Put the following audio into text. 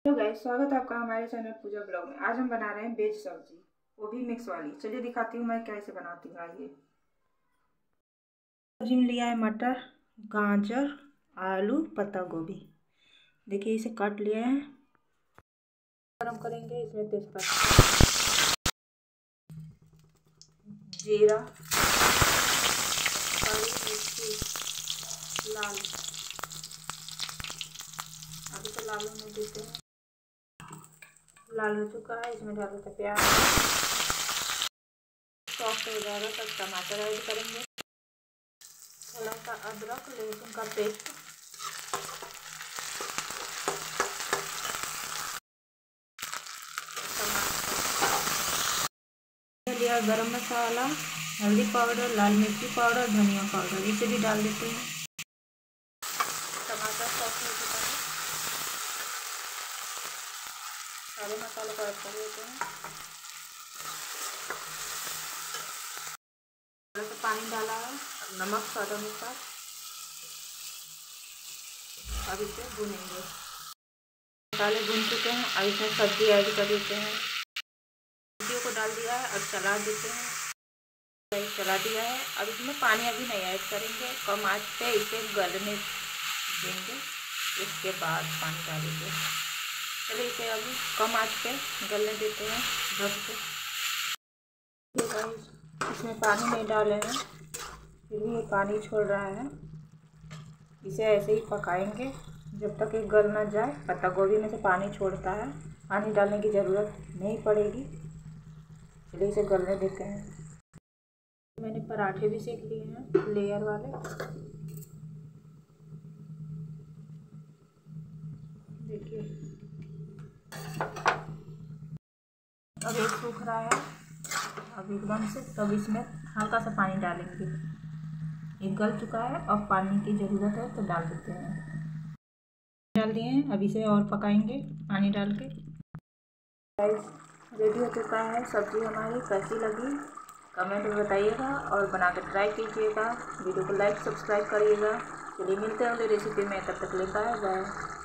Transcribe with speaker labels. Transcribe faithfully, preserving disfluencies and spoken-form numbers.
Speaker 1: Hello guys, स्वागत है आपका हमारे चैनल पूजा ब्लॉग में। आज हम बना रहे हैं वेज सब्जी, वो भी मिक्स वाली। चलिए दिखाती हूँ मैं कैसे बनाती हूँ। आइए। सब्जी में लिया है मटर, गाजर, आलू, पत्ता गोभी। देखिए इसे काट लिया है। गरम करेंगे, इसमें तेजपत्ता, जीरा, काली मिर्ची, लाल। अभी तो लाल होने देते हैं। लाल हो चुका है, इसमें डाल देते प्याज। सॉफ्ट हो जाएगा तब टमाटर ऐड करेंगे। थोड़ा सा अदरक लहसुन का पेस्ट, टमाटर लिया, गरम मसाला, हल्दी पाउडर, लाल मिर्ची पाउडर, धनिया पाउडर, इसे भी डाल देते हैं। टमाटर सॉफ्ट हो चुका है, सारे मसालों को ऐड कर देते हैं। थोड़ा सा पानी डाला है, नमक स्वाद अनुसार। अब इसे भूनेंगे। मसाले भून चुके हैं, अब इसमें सब्जी ऐड कर देते हैं। सब्जियों को डाल दिया है, अब चला देते हैं। चला दिया है, अब इसमें पानी अभी नहीं ऐड करेंगे, कम आंच पे इसे गलने देंगे, उसके बाद पानी डालेंगे। चलिए इसे अभी कम आंच पे गलने देते हैं ढक के। इसमें पानी नहीं डाले हैं, फिर भी ये पानी छोड़ रहा है। इसे ऐसे ही पकाएंगे जब तक ये गल ना जाए। पत्ता गोभी में से पानी छोड़ता है, पानी डालने की ज़रूरत नहीं पड़ेगी। चलिए इसे गलने देते हैं। मैंने पराठे भी सेक लिए हैं, लेयर वाले। देखिए अब एक सूख रहा है, अब एकदम से, तब इसमें हल्का सा पानी डालेंगे। ये गल चुका है, अब पानी की ज़रूरत है तो डाल देते हैं। डाल दिए हैं, अब इसे और पकाएंगे पानी डाल के। गाइस रेडी हो चुका है सब्जी हमारी। कैसी लगी कमेंट में बताइएगा और बना कर ट्राई कीजिएगा। वीडियो को लाइक सब्सक्राइब करिएगा। चलिए मिलते हैं अगली रेसिपी में, तब तक ले बाय बाय।